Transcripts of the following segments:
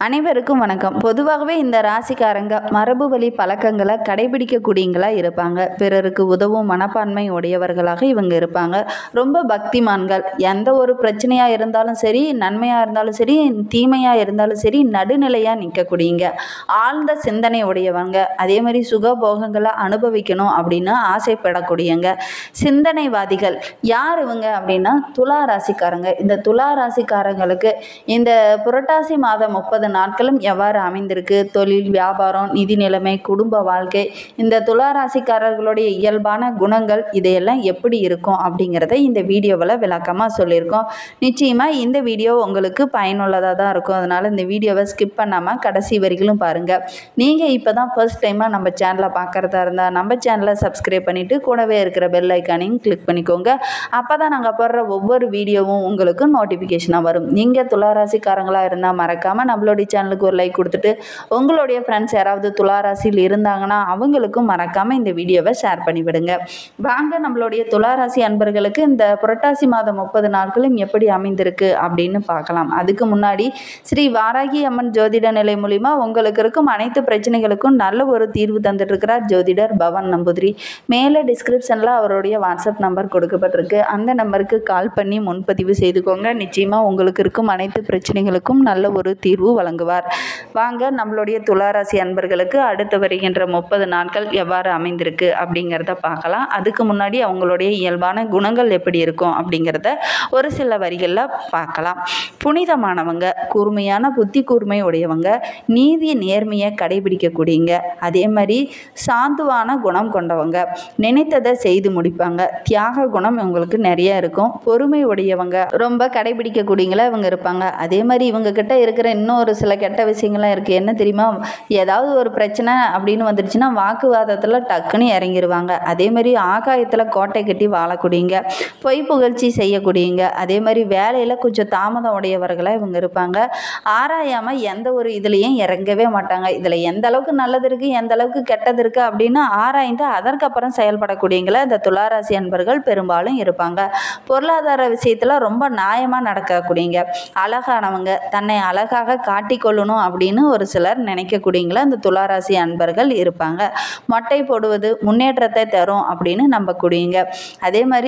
அனைவருக்கும் வணக்கம். பொதுவாகவே இந்த ராசிக்காரங்க மரபு வழி பழக்கங்களை கடைபிடிக்கக்கூடியங்களா இருப்பாங்க. பிறருக்கு உதவும் மனப்பான்மை உடையவர்களாக இவங்க இருப்பாங்க. ரொம்ப பக்திமான்கள். எந்த ஒரு பிரச்சனையாக இருந்தாலும் சரி, நன்மையாக இருந்தாலும் சரி, தீமையாக இருந்தாலும் சரி, நடுநிலையாக நிற்கக்கூடியங்க. ஆழ்ந்த சிந்தனை உடையவங்க. அதே மாதிரி சுகபோகங்களை அனுபவிக்கணும் அப்படின்னு ஆசைப்படக்கூடியங்க. சிந்தனைவாதிகள். யார் இவங்க அப்படின்னா துலா ராசிக்காரங்க. இந்த துலா ராசிக்காரங்களுக்கு இந்த புரட்டாசி மாதம் 30 நாட்களும் எவ்வாறு அமைந்திருக்கு, தொழில், வியாபாரம், நிதி நிலைமை, குடும்ப வாழ்க்கை, இந்த துலா ராசிக்காரர்களுடைய இயல்பான குணங்கள் இதையெல்லாம் எப்படி இருக்கும் அப்படிங்கிறத இந்த வீடியோவில் விளக்கமாக சொல்லியிருக்கோம். நிச்சயமாக இந்த வீடியோ உங்களுக்கு பயனுள்ளதாக தான் இருக்கும். அதனால் இந்த வீடியோவை ஸ்கிப் பண்ணாமல் கடைசி வரைக்கும் பாருங்கள். நீங்கள் இப்போ தான் ஃபர்ஸ்ட் டைமாக நம்ம சேனலை பார்க்குறதா இருந்தால் நம்ம சேனலை சப்ஸ்கிரைப் பண்ணிவிட்டு கூடவே இருக்கிற பெல் ஐக்கானையும் கிளிக் பண்ணிக்கோங்க. அப்போ தான் நாங்கள் போடுற ஒவ்வொரு வீடியோவும் உங்களுக்கு நோட்டிஃபிகேஷனாக வரும். நீங்கள் துலா ராசிக்காரங்களாக இருந்தால் மறக்காமல் நம்மளுடைய சேனலுக்கு ஒரு லைக் கொடுத்துட்டு உங்களுடைய ஃப்ரெண்ட்ஸ் யாராவது துலா ராசியில் இருந்தாங்கன்னா அவங்களுக்கும் மறக்காமல் இந்த வீடியோவை ஷேர் பண்ணிவிடுங்க. வாங்க நம்மளுடைய துலா ராசி அன்பர்களுக்கு இந்த புரட்டாசி மாதம் 30 நாட்களும் எப்படி அமைந்திருக்கு அப்படின்னு பார்க்கலாம். அதுக்கு முன்னாடி ஸ்ரீ வாராகி அம்மன் ஜோதிட நிலை மூலிமா உங்களுக்கு இருக்கும் அனைத்து பிரச்சனைகளுக்கும் நல்ல ஒரு தீர்வு தந்துட்டு இருக்கிறார் ஜோதிடர் பவன் நம்பூதிரி. மேலே டிஸ்கிரிப்ஷனில் அவருடைய வாட்ஸ்அப் நம்பர் கொடுக்கப்பட்டிருக்கு. அந்த நம்பருக்கு கால் பண்ணி முன்பதிவு செய்துக்கோங்க. நிச்சயமாக உங்களுக்கு இருக்கும் அனைத்து பிரச்சனைகளுக்கும் நல்ல ஒரு தீர்வு வழங்குவார். வாங்க நம்மளுடைய துளாராசி அன்பர்களுக்கு அடுத்து வருகின்ற 30 நாட்கள் எவ்வாறு அமைந்திருக்கு அப்படிங்கிறத பார்க்கலாம். அதுக்கு முன்னாடி அவங்களுடைய இயல்பான குணங்கள் எப்படி இருக்கும் அப்படிங்கிறத ஒரு சில வரிகளில் பார்க்கலாம். புனிதமானவங்க, கூர்மையான புத்தி கூர்மை உடையவங்க, நீதி நேர்மையை கடைபிடிக்கக்கூடியங்க, அதே மாதிரி சாந்துவான குணம் கொண்டவங்க, நினைத்ததை செய்து முடிப்பாங்க, தியாக குணம் இவங்களுக்கு நிறைய இருக்கும், பொறுமை உடையவங்க, ரொம்ப கடைபிடிக்கக்கூடியங்களா இவங்க இருப்பாங்க. அதே மாதிரி இவங்க கிட்ட இருக்கிற இன்னொரு சில கெட்ட விஷயங்கள்லாம் இருக்குது. என்ன தெரியுமா? ஏதாவது ஒரு பிரச்சனை அப்படின்னு வந்துடுச்சுன்னா வாக்குவாதத்தில் டக்குன்னு இறங்கிடுவாங்க. அதே மாதிரி ஆகாயத்தில் கோட்டை கட்டி வாழக்கூடியங்க, பொய் புகழ்ச்சி செய்யக்கூடியங்க, அதே மாதிரி வேலையில் கொஞ்சம் தாமதம் உடையவர்களாக இவங்க இருப்பாங்க. ஆராயாமல் எந்த ஒரு இதுலேயும் இறங்கவே மாட்டாங்க. இதில் எந்த அளவுக்கு நல்லது இருக்குது, எந்த அளவுக்கு கெட்டது இருக்குது அப்படின்னு ஆராய்ந்து அதற்கப்புறம் செயல்படக்கூடியங்கள இந்த துளாராசி அன்பர்கள் பெரும்பாலும் இருப்பாங்க. பொருளாதார விஷயத்தில் ரொம்ப நியாயமாக நடக்கக்கூடியங்க, அழகானவங்க, தன்னை அழகாக காட்டிக்கொள்ளணும் அப்படின்னு ஒரு சிலர் நினைக்கக்கூடியங்களா இந்த துளாராசி அன்பர்கள் இருப்பாங்க. மொட்டை போடுவது முன்னேற்றத்தை தரும் அப்படின்னு நம்பக்கூடியங்க. அதே மாதிரி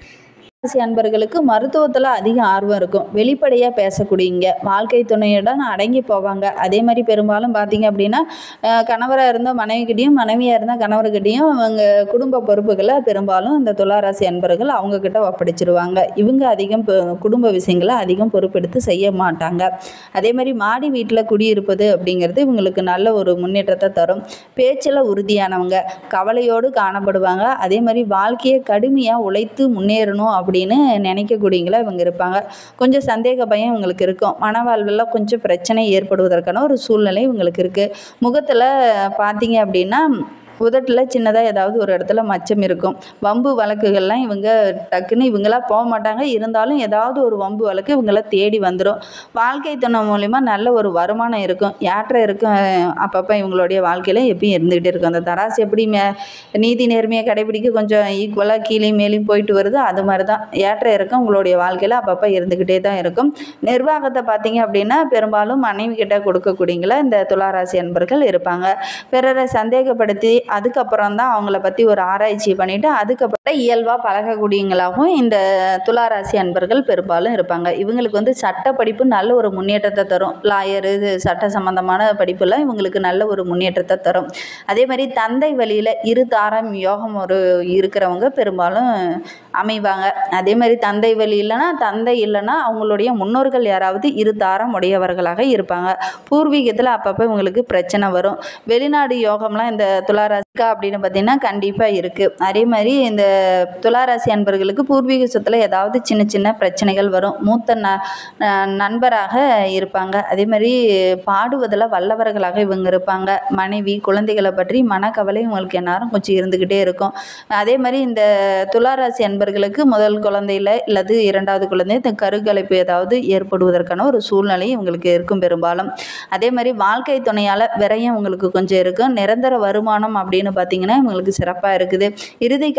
ராசி அன்பர்களுக்கு மருத்துவத்தில் அதிக ஆர்வம் இருக்கும். வெளிப்படையாக பேசக்கூடியங்க, வாழ்க்கை துணையுடன் அடங்கி போவாங்க. அதே மாதிரி பெரும்பாலும் பார்த்தீங்க அப்படின்னா கணவராக இருந்தால் மனைவிக்கிட்டையும், மனைவியாக இருந்தால் கணவர்கிட்டையும் அவங்க குடும்ப பொறுப்புகளை பெரும்பாலும் இந்த துளாராசி அன்பர்கள் அவங்கக்கிட்ட ஒப்படைச்சிருவாங்க. இவங்க அதிகம் குடும்ப விஷயங்களை அதிகம் பொறுப்பெடுத்து செய்ய மாட்டாங்க. அதே மாதிரி மாடி வீட்டில் குடியிருப்பது அப்படிங்கிறது இவங்களுக்கு நல்ல ஒரு முன்னேற்றத்தை தரும். பேச்சில் உறுதியானவங்க, கவலையோடு காணப்படுவாங்க. அதே மாதிரி வாழ்க்கையை கடுமையாக உழைத்து முன்னேறணும் அப்படின்னு நினைக்கக்கூடியங்களா இவங்க இருப்பாங்க. கொஞ்சம் சந்தேக பயம் இவங்களுக்கு இருக்கும். மனவாழ்வில் கொஞ்சம் பிரச்சனை ஏற்படுவதற்கான ஒரு சூழ்நிலை இவங்களுக்கு இருக்குது. முகத்தில் பார்த்தீங்க அப்படின்னா உதட்டில் சின்னதாக ஏதாவது ஒரு இடத்துல மச்சம் இருக்கும். வம்பு வழக்குகள்லாம் இவங்க டக்குன்னு இவங்களாம் போக மாட்டாங்க. இருந்தாலும் ஏதாவது ஒரு வம்பு வழக்கு இவங்கள தேடி வந்துடும். வாழ்க்கை துணை மூலிமா நல்ல ஒரு வருமானம் இருக்கும். ஏற்ற இருக்கும். அப்பப்போ இவங்களுடைய வாழ்க்கையில் எப்பயும் இருந்துக்கிட்டே இருக்கும். அந்த தராசு எப்படி நீதி நேர்மையை கடைபிடிக்க கொஞ்சம் ஈக்குவலாக கீழே மேலேயும் போயிட்டு வருது, அது மாதிரி தான் ஏற்ற இருக்கும் உங்களுடைய வாழ்க்கையில் அப்பப்போ இருந்துக்கிட்டே தான் இருக்கும். நிர்வாகத்தை பார்த்தீங்க அப்படின்னா பெரும்பாலும் மனைவி கிட்ட கொடுக்கக்கூடியங்கள இந்த துளாராசி அன்பர்கள் இருப்பாங்க. பிறரை சந்தேகப்படுத்தி அதுக்கப்புறம் தான் அவங்கள பற்றி ஒரு ஆராய்ச்சி பண்ணிவிட்டு அதுக்கப்புறம் இயல்பாக பழகக்கூடியவங்களாகவும் இந்த துளாராசி அன்பர்கள் பெரும்பாலும் இருப்பாங்க. இவங்களுக்கு சட்ட படிப்பு நல்ல ஒரு முன்னேற்றத்தை தரும். லாயரு, சட்ட சம்பந்தமான படிப்புலாம் இவங்களுக்கு நல்ல ஒரு முன்னேற்றத்தை தரும். அதே மாதிரி தந்தை வழியில் இரு தாரம் யோகம் ஒரு இருக்கிறவங்க பெரும்பாலும் அமைவாங்க. அதே மாதிரி தந்தை வழி இல்லைன்னா, தந்தை இல்லைன்னா அவங்களுடைய முன்னோர்கள் யாராவது இரு தாரம் உடையவர்களாக இருப்பாங்க. பூர்வீகத்தில் அப்பப்போ இவங்களுக்கு பிரச்சனை வரும். வெளிநாடு யோகம்லாம் இந்த துளாராசி அப்படின்னு பார்த்தீங்கன்னா கண்டிப்பாக இருக்குது. அதே மாதிரி இந்த துளாராசி அன்பர்களுக்கு பூர்வீக சொத்தில் ஏதாவது சின்ன சின்ன பிரச்சனைகள் வரும். மூத்த நண்பராக இருப்பாங்க. அதே மாதிரி பாடுவதில் வல்லவர்களாக இவங்க இருப்பாங்க. மனைவி, குழந்தைகளை பற்றி மனக்கவலை இவங்களுக்கு எல்லாரும் கொஞ்சம் இருந்துக்கிட்டே இருக்கும். அதே மாதிரி இந்த துளாராசி அன்பர்களுக்கு முதல் குழந்தையில் இல்லது இரண்டாவது குழந்தை இந்த கருக்கலைப்பு ஏதாவது ஏற்படுவதற்கான ஒரு சூழ்நிலை இவங்களுக்கு இருக்கும் பெரும்பாலும். அதே மாதிரி வாழ்க்கை துணையால் விரயம் இவங்களுக்கு கொஞ்சம் இருக்கும். நிரந்தர வருமானம் அப்படின்னு பார்த்தீங்கன்னா இவங்களுக்கு சிறப்பாக இருக்குது. இறுதி காலத்தில்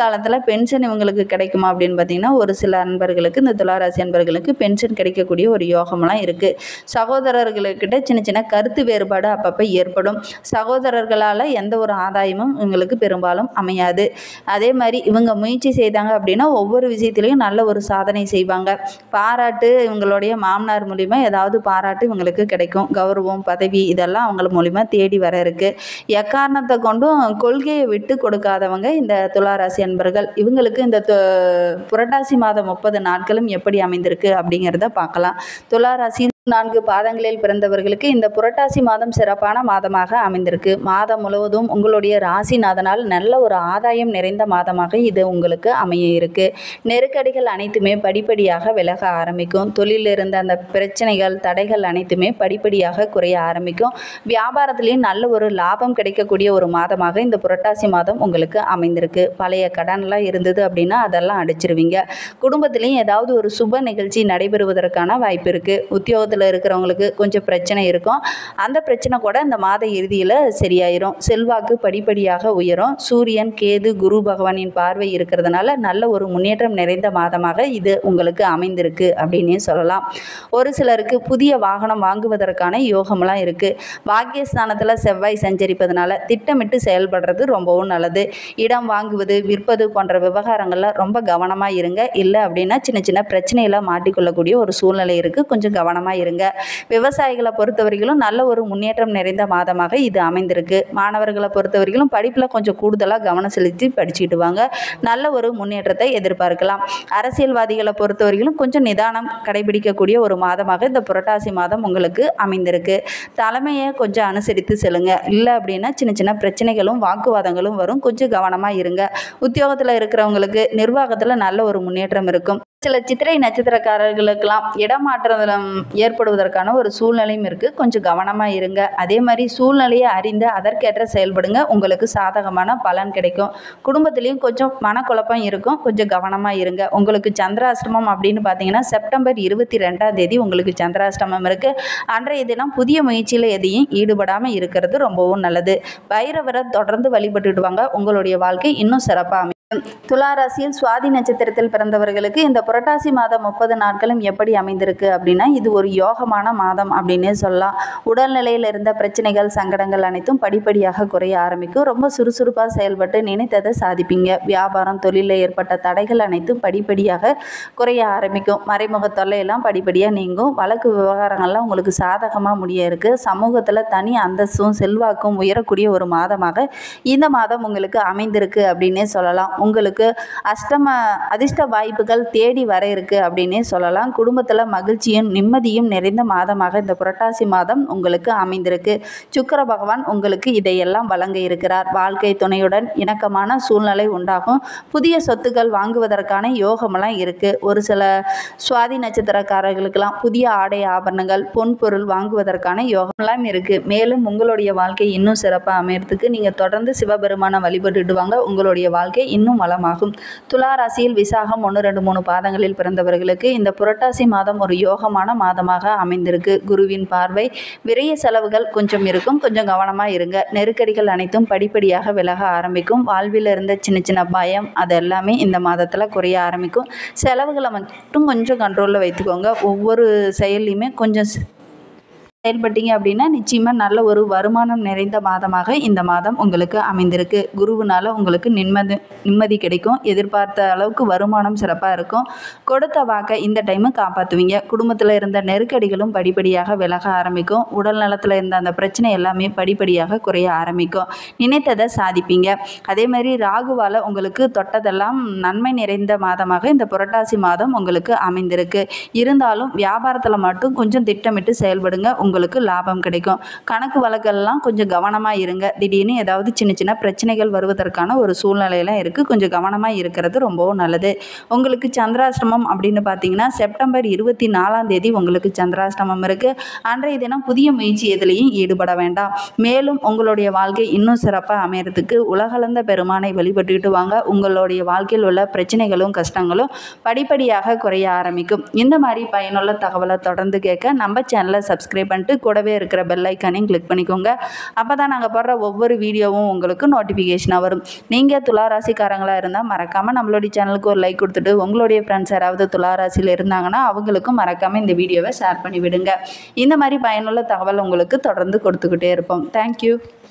பென்ஷன் இவங்களுக்கு கிடைக்குமா அப்படின்னு பார்த்தீங்கன்னா, ஒரு சில அன்பர்களுக்கு இந்த துளாராசி அன்பர்களுக்கு பென்ஷன் கிடைக்கக்கூடிய ஒரு யோகம்லாம் இருக்குது. சகோதரர்களுக்கிட்ட சின்ன சின்ன கருத்து வேறுபாடு அப்பப்போ ஏற்படும். சகோதரர்களால் எந்த ஒரு ஆதாயமும் இவங்களுக்கு பெரும்பாலும் அமையாது. அதே மாதிரி இவங்க முயற்சி செய்தாங்க அப்படின்னா ஒவ்வொரு விஷயத்துலையும் நல்ல ஒரு சாதனை செய்வாங்க. பாராட்டு இவங்களுடைய மாமனார் மூலிமா ஏதாவது பாராட்டு இவங்களுக்கு கிடைக்கும். கௌரவம், பதவி இதெல்லாம் அவங்கள மூலிமா தேடி வர இருக்கு. எக்காரணத்தை கொண்டும் கொள்கையை விட்டு கொடுக்காதவங்க இந்த துளாராசி அன்பர்கள். இவங்களுக்கு இந்த புரட்டாசி மாதம் 30 நாட்களும் எப்படி அமைந்திருக்கு அப்படிங்கிறத பார்க்கலாம். துளாராசி 4 பாதங்களில் பிறந்தவர்களுக்கு இந்த புரட்டாசி மாதம் சிறப்பான மாதமாக அமைந்திருக்கு. மாதம் முழுவதும் உங்களுடைய ராசிநாதனால் நல்ல ஒரு ஆதாயம் நிறைந்த மாதமாக இது உங்களுக்கு அமைய இருக்கு. நெருக்கடிகள் அனைத்துமே படிப்படியாக விலக ஆரம்பிக்கும். தொழிலில் இருந்த அந்த பிரச்சனைகள், தடைகள் அனைத்துமே படிப்படியாக குறைய ஆரம்பிக்கும். வியாபாரத்திலையும் நல்ல ஒரு லாபம் கிடைக்கக்கூடிய ஒரு மாதமாக இந்த புரட்டாசி மாதம் உங்களுக்கு அமைந்திருக்கு. பழைய கடன்லாம் இருந்தது அப்படின்னா அதெல்லாம் அடிச்சிருவீங்க. குடும்பத்திலையும் ஏதாவது ஒரு சுப நிகழ்ச்சி நடைபெறுவதற்கான வாய்ப்பு இருக்குது. உத்தியோகத்தில் இருக்கிறவங்களுக்கு கொஞ்சம் பிரச்சனை இருக்கும். அந்த பிரச்சனை கூட இந்த மாத இறுதியில் சரியாயிரும். செல்வாக்கு படிப்படியாக உயரும். சூரியன், கேது, குரு பகவானின் பார்வை இருக்கிறதுனால நல்ல ஒரு முன்னேற்றம் நிறைந்த மாதமாக இது உங்களுக்கு அமைந்திருக்கு அப்படின்னே சொல்லலாம். ஒரு சிலருக்கு புதிய வாகனம் வாங்குவதற்கான யோகம்லாம் இருக்குது. பாக்கியஸ்தானத்தில் செவ்வாய் சஞ்சரிப்பதனால திட்டமிட்டு செயல்படுறது ரொம்பவும் நல்லது. இடம் வாங்குவது, விற்பது போன்ற விவகாரங்களில் ரொம்ப கவனமாக இருங்க. இல்லை அப்படின்னா சின்ன சின்ன பிரச்சனைகளை மாட்டிக்கொள்ளக்கூடிய ஒரு சூழ்நிலை இருக்குது. கொஞ்சம் கவனமாக இருங்க. விவசாயிகளை பொறுத்தவரையிலும் நல்ல ஒரு முன்னேற்றம் நிறைந்த மாதமாக இது அமைந்திருக்கு. மாணவர்களை பொறுத்தவரையிலும் படிப்பில் கொஞ்சம் கூடுதலாக கவனம் செலுத்தி படிச்சுட்டு வாங்க. நல்ல ஒரு முன்னேற்றத்தை எதிர்பார்க்கலாம். அரசியல்வாதிகளை பொறுத்தவரையிலும் கொஞ்சம் நிதானம் கடைபிடிக்கக்கூடிய ஒரு மாதமாக இந்த புரட்டாசி மாதம் உங்களுக்கு அமைந்திருக்கு. தலைமையை கொஞ்சம் அனுசரித்து செல்லுங்க. இல்லை அப்படின்னா சின்ன சின்ன பிரச்சனைகளும் வாக்குவாதங்களும் வரும். கொஞ்சம் கவனமாக இருங்க. உத்தியோகத்தில் இருக்கிறவங்களுக்கு நிர்வாகத்தில் நல்ல ஒரு முன்னேற்றம் இருக்கும். சில சித்திரை நட்சத்திரக்காரர்களுக்கெல்லாம் இடமாற்றம் ஏற்படுவதற்கான ஒரு சூழ்நிலையும் இருக்குது. கொஞ்சம் கவனமாக இருங்க. அதே மாதிரி சூழ்நிலையை அறிந்து அதற்கேற்ற செயல்படுங்க. உங்களுக்கு சாதகமான பலன் கிடைக்கும். குடும்பத்திலையும் கொஞ்சம் மனக்குழப்பம் இருக்கும். கொஞ்சம் கவனமாக இருங்க. உங்களுக்கு சந்திராஷ்டமம் அப்படின்னு பார்த்தீங்கன்னா செப்டம்பர் 22ஆம் தேதி உங்களுக்கு சந்திராஷ்டமம் இருக்குது. அன்றைய தினம் புதிய முயற்சியில் எதையும் ஈடுபடாமல் இருக்கிறது ரொம்பவும் நல்லது. பைரவரை தொடர்ந்து வழிபட்டுட்டு வாங்க. உங்களுடைய வாழ்க்கை இன்னும் சிறப்பாக அமையும். துளாராசியில் சுவாதி நட்சத்திரத்தில் பிறந்தவர்களுக்கு இந்த புரட்டாசி மாதம் 30 நாட்களும் எப்படி அமைந்திருக்கு அப்படின்னா இது ஒரு யோகமான மாதம் அப்படின்னே சொல்லலாம். உடல்நிலையில் இருந்த பிரச்சனைகள், சங்கடங்கள் அனைத்தும் படிப்படியாக குறைய ஆரம்பிக்கும். ரொம்ப சுறுசுறுப்பாக செயல்பட்டு நினைத்ததை சாதிப்பீங்க. வியாபாரம், தொழிலில் ஏற்பட்ட தடைகள் அனைத்தும் படிப்படியாக குறைய ஆரம்பிக்கும். மறைமுக தொல்லையெல்லாம் படிப்படியாக நீங்கும். வழக்கு விவகாரங்கள்லாம் உங்களுக்கு சாதகமாக முடிய இருக்குது. சமூகத்தில் தனி அந்தஸ்தும் செல்வாக்கும் உயரக்கூடிய ஒரு மாதமாக இந்த மாதம் உங்களுக்கு அமைந்திருக்கு அப்படின்னே சொல்லலாம். உங்களுக்கு அதிர்ஷ்ட வாய்ப்புகள் தேடி வர இருக்கு அப்படின்னே சொல்லலாம். குடும்பத்தில் மகிழ்ச்சியும் நிம்மதியும் நிறைந்த மாதமாக இந்த புரட்டாசி மாதம் உங்களுக்கு அமைந்திருக்கு. சுக்கிர பகவான் உங்களுக்கு இதையெல்லாம் வழங்க இருக்கிறார். வாழ்க்கை துணையுடன் இணக்கமான சூழ்நிலை உண்டாகும். புதிய சொத்துக்கள் வாங்குவதற்கான யோகமெல்லாம் இருக்குது. ஒரு சில சுவாதி நட்சத்திரக்காரர்களுக்கெல்லாம் புதிய ஆடை ஆபரணங்கள், பொன் பொருள் வாங்குவதற்கான யோகமெல்லாம் இருக்குது. மேலும் உங்களுடைய வாழ்க்கை இன்னும் சிறப்பாக அமையறதுக்கு நீங்கள் தொடர்ந்து சிவபெருமானை வழிபட்டுட்டு வாங்க. உங்களுடைய வாழ்க்கை இன்னும் வளமாகும். துளாராசியில் விசாகம் 1, 2, 3 பாதங்களில் பிறந்தவர்களுக்கு இந்த புரட்டாசி மாதம் ஒரு யோகமான மாதமாக அமைந்திருக்கு. குருவின் பார்வை. விரைய செலவுகள் கொஞ்சம் இருக்கும். கொஞ்சம் கவனமாக இருங்க. நெருக்கடிகள் அனைத்தும் படிப்படியாக விலக ஆரம்பிக்கும். வாழ்வில் இருந்த சின்ன சின்ன பயம் அது எல்லாமே இந்த மாதத்தில் குறைய ஆரம்பிக்கும். செலவுகளை மட்டும் கொஞ்சம் கண்ட்ரோலில் வைத்துக்கோங்க. ஒவ்வொரு செயல்லையுமே கொஞ்சம் செயல்பட்டீங்க அப்படின்னா நிச்சயமாக நல்ல ஒரு வருமானம் நிறைந்த மாதமாக இந்த மாதம் உங்களுக்கு அமைந்திருக்கு. குருவினால் உங்களுக்கு நிம்மதி கிடைக்கும். எதிர்பார்த்த அளவுக்கு வருமானம் சிறப்பாக இருக்கும். கொடுத்த வாக்கை இந்த டைமு காப்பாற்றுவீங்க. குடும்பத்தில் இருந்த நெருக்கடிகளும் படிப்படியாக விலக ஆரம்பிக்கும். உடல் நலத்தில் இருந்த அந்த பிரச்சனை எல்லாமே படிப்படியாக குறைய ஆரம்பிக்கும். நினைத்ததை சாதிப்பீங்க. அதே மாதிரி ராகுவால் உங்களுக்கு தொட்டதெல்லாம் நன்மை நிறைந்த மாதமாக இந்த புரட்டாசி மாதம் உங்களுக்கு அமைந்திருக்கு. இருந்தாலும் வியாபாரத்தில் மட்டும் கொஞ்சம் திட்டமிட்டு செயல்படுங்க. உங்களுக்கு லாபம் கிடைக்கும். கணக்கு வழக்கெல்லாம் கொஞ்சம் கவனமாக இருங்க. திடீர்னு ஏதாவது சின்ன சின்ன பிரச்சனைகள் வருவதற்கான ஒரு சூழ்நிலையெல்லாம் இருக்குது. கொஞ்சம் கவனமாக இருக்கிறது ரொம்பவும் நல்லது. உங்களுக்கு சந்திராஷ்டமம் அப்படின்னு பார்த்தீங்கன்னா செப்டம்பர் 24ஆம் தேதி உங்களுக்கு சந்திராஷ்டமம் இருக்குது. அன்றைய தினம் புதிய முயற்சி எதிலையும் ஈடுபட வேண்டாம். மேலும் உங்களுடைய வாழ்க்கை இன்னும் சிறப்பாக அமையறதுக்கு உலகளந்த பெருமானை வழிபட்டுக்கிட்டு வாங்க. உங்களுடைய வாழ்க்கையில் உள்ள பிரச்சனைகளும் கஷ்டங்களும் படிப்படியாக குறைய ஆரம்பிக்கும். இந்த மாதிரி பயனுள்ள தகவலை தொடர்ந்து கேட்க நம்ம சேனலை சப்ஸ்கிரைப் பண்ணிட்டு கூடவே இருக்கிற பெல் ஐக்கானையும் கிளிக் பண்ணிக்கோங்க. அப்போ தான் நாங்கள் போடுற ஒவ்வொரு வீடியோவும் உங்களுக்கு நோட்டிஃபிகேஷனாக வரும். நீங்கள் துளாராசிக்காரங்களாக இருந்தால் மறக்காமல் நம்மளுடைய சேனலுக்கு ஒரு லைக் கொடுத்துட்டு உங்களுடைய ஃப்ரெண்ட்ஸ் யாராவது துளாராசியில் இருந்தாங்கன்னா அவங்களுக்கும் மறக்காமல் இந்த வீடியோவை ஷேர் பண்ணி விடுங்க. இந்த மாதிரி பயனுள்ள தகவல் உங்களுக்கு தொடர்ந்து கொடுத்துக்கிட்டே இருப்போம். தேங்க்யூ.